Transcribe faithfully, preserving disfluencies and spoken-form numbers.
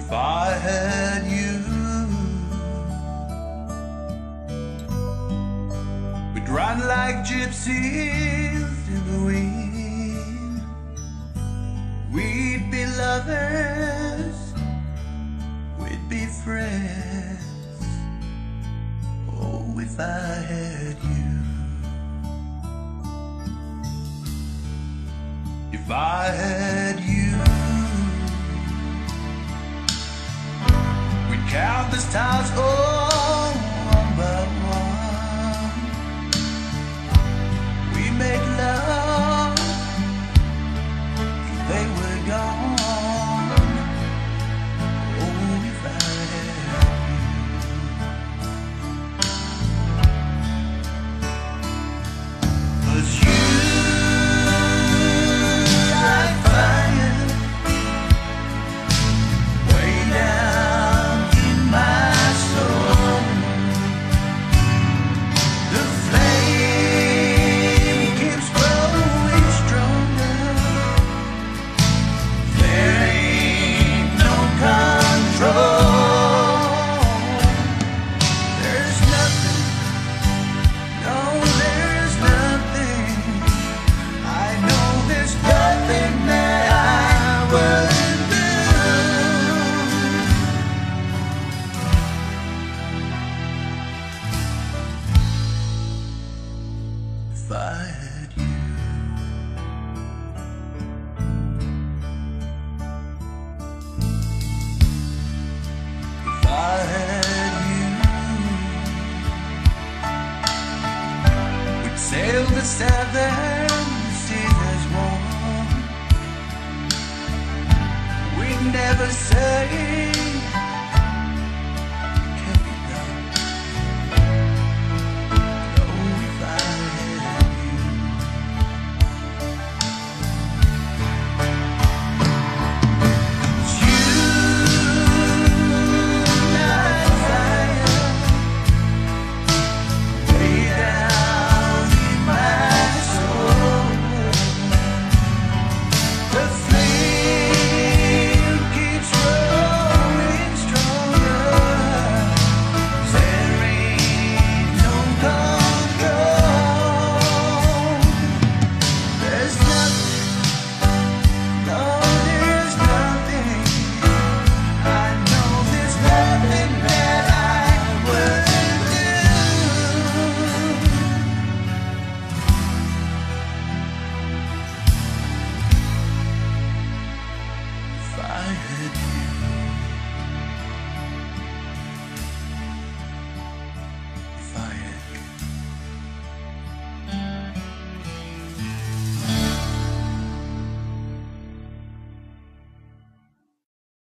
If I had you, we'd run like gypsies in the wind. We'd be lovers, we'd be friends. Oh, if I had you, if I had you, we'd count the stars, oh, one by one. We make love till they were gone. Oh, if I had you, 'cause you like fire way down in my soul. The flame keeps growing stronger. There ain't no control. There's nothing, no, there's nothing. I know there's nothing that I wouldn't do if I had you. If I had you, we'd sail the seven seas as one. We'd never say